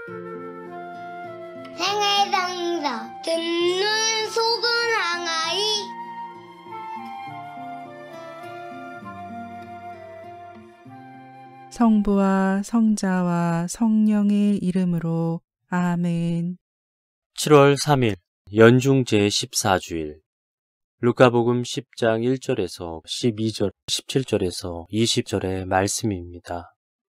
생애장사 듣는 속은 항아리. 성부와 성자와 성령의 이름으로 아멘. 7월 3일 연중 제14주일 루카복음 10장 1절에서 12절, 17절에서 20절의 말씀입니다.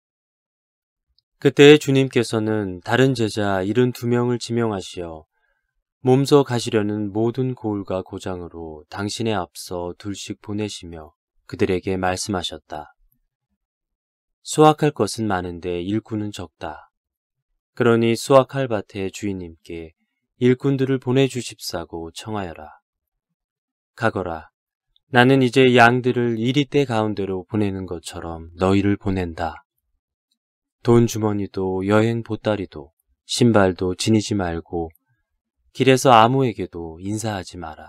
그때 주님께서는 다른 제자 72명을 지명하시어 몸소 가시려는 모든 고을과 고장으로 당신의 앞서 둘씩 보내시며 그들에게 말씀하셨다. 수확할 것은 많은데 일꾼은 적다. 그러니 수확할 밭의 주인님께 일꾼들을 보내주십사고 청하여라. 가거라. 나는 이제 양들을 이리떼 가운데로 보내는 것처럼 너희를 보낸다. 돈 주머니도 여행 보따리도 신발도 지니지 말고 길에서 아무에게도 인사하지 마라.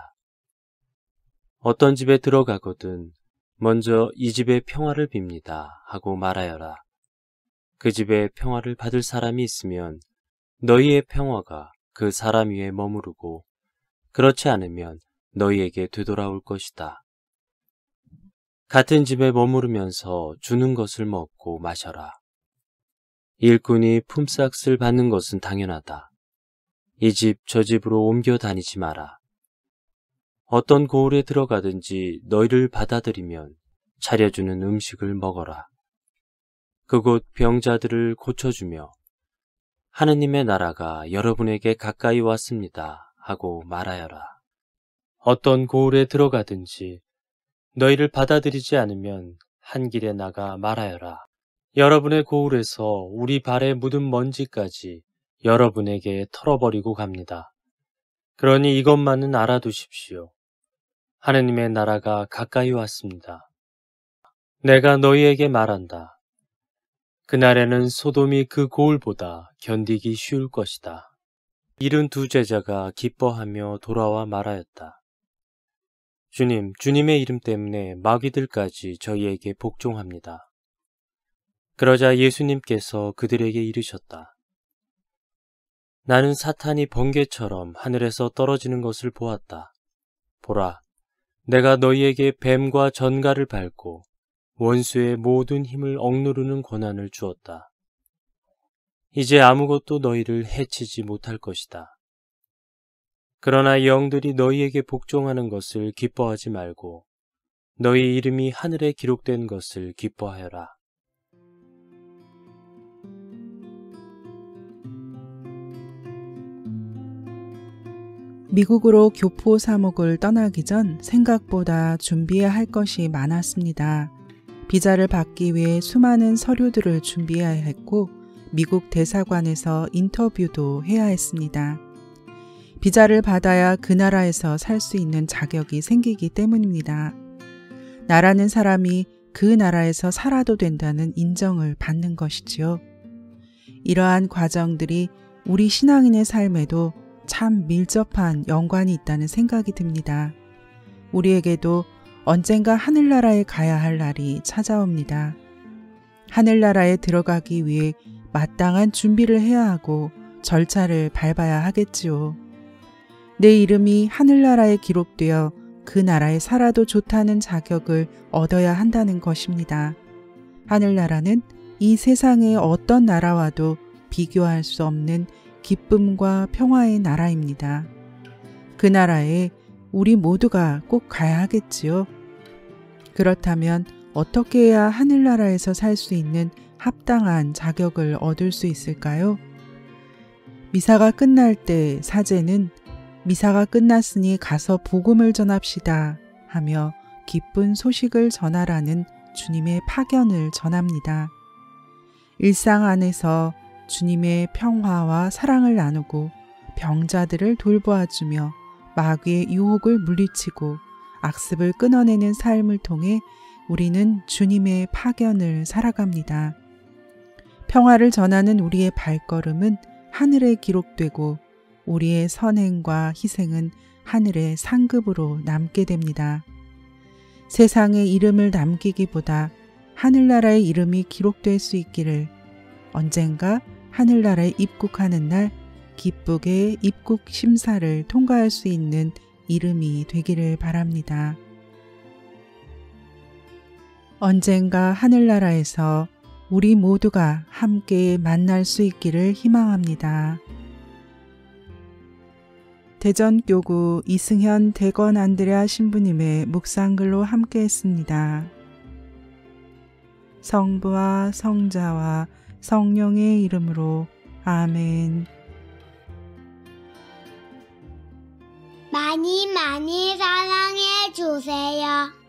어떤 집에 들어가거든 먼저 이 집의 평화를 빕니다 하고 말하여라. 그 집에 평화를 받을 사람이 있으면 너희의 평화가 그 사람 위에 머무르고 그렇지 않으면 너희에게 되돌아올 것이다. 같은 집에 머무르면서 주는 것을 먹고 마셔라. 일꾼이 품삯을 받는 것은 당연하다. 이 집 저 집으로 옮겨 다니지 마라. 어떤 고을에 들어가든지 너희를 받아들이면 차려주는 음식을 먹어라. 그곳 병자들을 고쳐주며 하느님의 나라가 여러분에게 가까이 왔습니다 하고 말하여라. 어떤 고을에 들어가든지 너희를 받아들이지 않으면 한 길에 나가 말하여라. 여러분의 고을에서 우리 발에 묻은 먼지까지 여러분에게 털어버리고 갑니다. 그러니 이것만은 알아두십시오. 하느님의 나라가 가까이 왔습니다. 내가 너희에게 말한다. 그날에는 소돔이 그 고을보다 견디기 쉬울 것이다. 72 제자가 기뻐하며 돌아와 말하였다. 주님, 주님의 이름 때문에 마귀들까지 저희에게 복종합니다. 그러자 예수님께서 그들에게 이르셨다. 나는 사탄이 번개처럼 하늘에서 떨어지는 것을 보았다. 보라, 내가 너희에게 뱀과 전갈을 밟고 원수의 모든 힘을 억누르는 권한을 주었다. 이제 아무것도 너희를 해치지 못할 것이다. 그러나 영들이 너희에게 복종하는 것을 기뻐하지 말고 너희 이름이 하늘에 기록된 것을 기뻐하여라. 미국으로 교포 사목을 떠나기 전 생각보다 준비해야 할 것이 많았습니다. 비자를 받기 위해 수많은 서류들을 준비해야 했고 미국 대사관에서 인터뷰도 해야 했습니다. 비자를 받아야 그 나라에서 살 수 있는 자격이 생기기 때문입니다. 나라는 사람이 그 나라에서 살아도 된다는 인정을 받는 것이지요. 이러한 과정들이 우리 신앙인의 삶에도 참 밀접한 연관이 있다는 생각이 듭니다. 우리에게도 언젠가 하늘나라에 가야 할 날이 찾아옵니다. 하늘나라에 들어가기 위해 마땅한 준비를 해야 하고 절차를 밟아야 하겠지요. 내 이름이 하늘나라에 기록되어 그 나라에 살아도 좋다는 자격을 얻어야 한다는 것입니다. 하늘나라는 이 세상의 어떤 나라와도 비교할 수 없는 기쁨과 평화의 나라입니다. 그 나라에 우리 모두가 꼭 가야 하겠지요. 그렇다면 어떻게 해야 하늘나라에서 살 수 있는 합당한 자격을 얻을 수 있을까요? 미사가 끝날 때 사제는 미사가 끝났으니 가서 복음을 전합시다 하며 기쁜 소식을 전하라는 주님의 파견을 전합니다. 일상 안에서 주님의 평화와 사랑을 나누고 병자들을 돌보아주며 마귀의 유혹을 물리치고 악습을 끊어내는 삶을 통해 우리는 주님의 파견을 살아갑니다. 평화를 전하는 우리의 발걸음은 하늘에 기록되고 우리의 선행과 희생은 하늘의 상급으로 남게 됩니다. 세상의 이름을 남기기보다 하늘나라의 이름이 기록될 수 있기를 언젠가 하늘나라에 입국하는 날 기쁘게 입국 심사를 통과할 수 있는 이름이 되기를 바랍니다. 언젠가 하늘나라에서 우리 모두가 함께 만날 수 있기를 희망합니다. 대전교구 이승현 대건 안드레아 신부님의 묵상글로 함께했습니다. 성부와 성자와 성령의 이름으로 아멘. 많이 많이 사랑해 주세요.